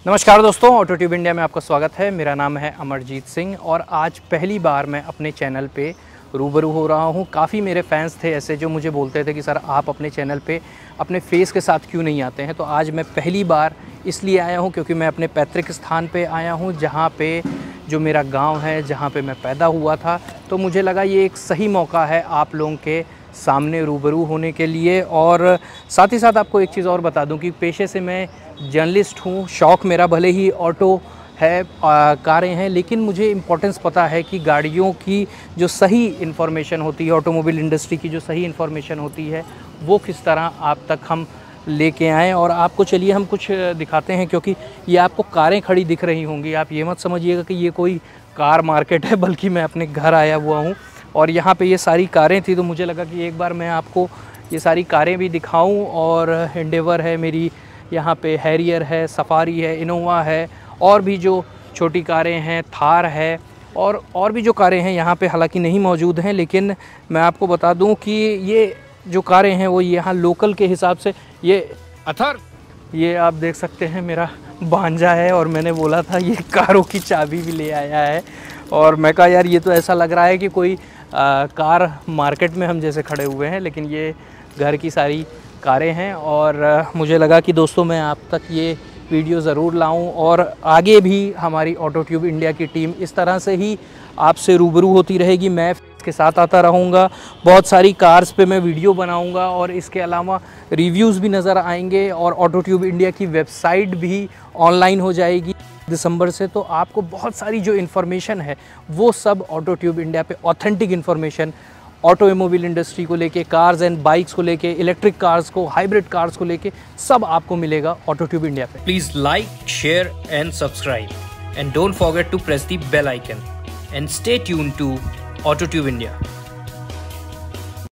नमस्कार दोस्तों, auto tube India में आपका स्वागत है। मेरा नाम है अमरजीत सिंह और आज पहली बार मैं अपने चैनल पे रूबरू हो रहा हूँ। काफ़ी मेरे फैंस थे ऐसे जो मुझे बोलते थे कि सर आप अपने चैनल पे अपने फेस के साथ क्यों नहीं आते हैं। तो आज मैं पहली बार इसलिए आया हूँ क्योंकि मैं अपने पैतृक स्थान पे आया हूँ, जहाँ पे जो मेरा गांव है, जहाँ पे मैं पैदा हुआ था। तो मुझे लगा ये एक सही मौका है आप लोगों के सामने रूबरू होने के लिए। और साथ ही साथ आपको एक चीज़ और बता दूं कि पेशे से मैं जर्नलिस्ट हूं। शौक़ मेरा भले ही ऑटो है, कारें हैं, लेकिन मुझे इम्पोर्टेंस पता है कि गाड़ियों की जो सही इन्फॉर्मेशन होती है, ऑटोमोबाइल इंडस्ट्री की जो सही इन्फॉर्मेशन होती है, वो किस तरह आप तक हम लेके आएँ। और आपको चलिए हम कुछ दिखाते हैं, क्योंकि ये आपको कारें खड़ी दिख रही होंगी। आप ये मत समझिएगा कि ये कोई कार मार्केट है, बल्कि मैं अपने घर आया हुआ हूँ और यहाँ पे ये सारी कारें थी। तो मुझे लगा कि एक बार मैं आपको ये सारी कारें भी दिखाऊं। और एंडेवर है मेरी, यहाँ पे हैरियर है, सफारी है, इनोवा है, और भी जो छोटी कारें हैं, थार है, और भी जो कारें हैं यहाँ पे हालांकि नहीं मौजूद हैं। लेकिन मैं आपको बता दूं कि ये जो कारें हैं वो यहाँ लोकल के हिसाब से, ये आप देख सकते हैं मेरा भांजा है और मैंने बोला था ये कारों की चाबी भी ले आया है। और मैं कहा यार ये तो ऐसा लग रहा है कि कोई कार मार्केट में हम जैसे खड़े हुए हैं, लेकिन ये घर की सारी कारें हैं। और मुझे लगा कि दोस्तों मैं आप तक ये वीडियो ज़रूर लाऊं, और आगे भी हमारी ऑटो ट्यूब इंडिया की टीम इस तरह से ही आपसे रूबरू होती रहेगी। मैं इसके साथ आता रहूँगा, बहुत सारी कार्स पे मैं वीडियो बनाऊँगा, और इसके अलावा रिव्यूज़ भी नज़र आएंगे। और ऑटो ट्यूब इंडिया की वेबसाइट भी ऑनलाइन हो जाएगी दिसंबर से। तो आपको बहुत सारी जो इन्फॉर्मेशन है वो सब ऑटो ट्यूब इंडिया पे, ऑथेंटिक इन्फॉर्मेशन ऑटोमोबाइल इंडस्ट्री को लेके, कार्स एंड बाइक्स को लेके, इलेक्ट्रिक कार्स को, हाइब्रिड कार्स को लेके, सब आपको मिलेगा ऑटो ट्यूब इंडिया पे। Please like, share and subscribe, and don't forget to press the bell icon and stay tuned to AutoTube India.